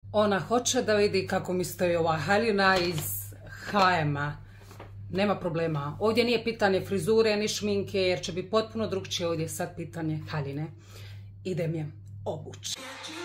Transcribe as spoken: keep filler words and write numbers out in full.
Ona hoće da vidi kako mi stoji ova haljina iz ha ema. Nema problema. Ovdje nije pitanje frizure ni šminke jer će biti potpuno drugčije. Ovdje je sad pitanje haljine. Idem je obući.